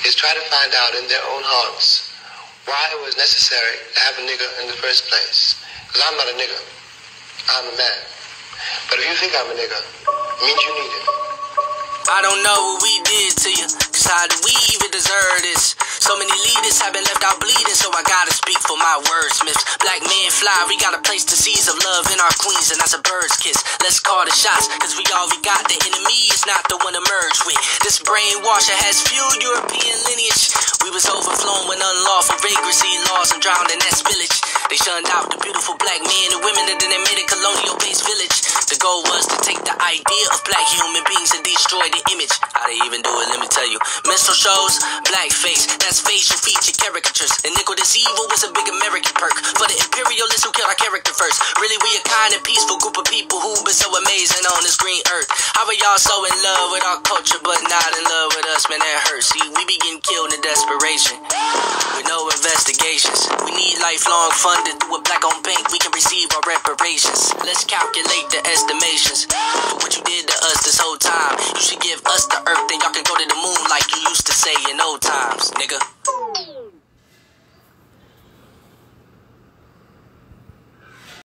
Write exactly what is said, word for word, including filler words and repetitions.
is try to find out in their own hearts why it was necessary to have a nigga in the first place. Because I'm not a nigga. I'm a man. But if you think I'm a nigga, it means you need it. I don't know what we did to you, cause how do we even deserve this? So many leaders have been left out bleeding, so I gotta speak for my wordsmiths. Black men fly, we got a place to seize of love in our queens, and that's a bird's kiss. Let's call the shots, cause we all we got. The enemy is not the one to merge with. This brainwasher has fueled European lineage. We was overflowing with unlawful vagrancy laws and drowned in that spillage. They shunned out the beautiful black men and women, and then they made a colonial-based village. The goal was to take the idea of black human beings and destroy the image. How they even do it, let me tell you. Minstrel shows, blackface, that's facial feature caricatures. Iniquitous evil was a big American perk for the imperialists who killed our character first. Really, we a kind and peaceful group of people who been so amazing on this green earth. How are y'all so in love with our culture but not in love with us? Man, that hurts. See, we be getting killed in desperation with no investigations. We need lifelong funding through a black-owned bank. We can receive our reparations. Let's calculate the estimations for what you did to us this whole time. You should give us the earth, then y'all can go to the moon like you used to say in old times, nigga.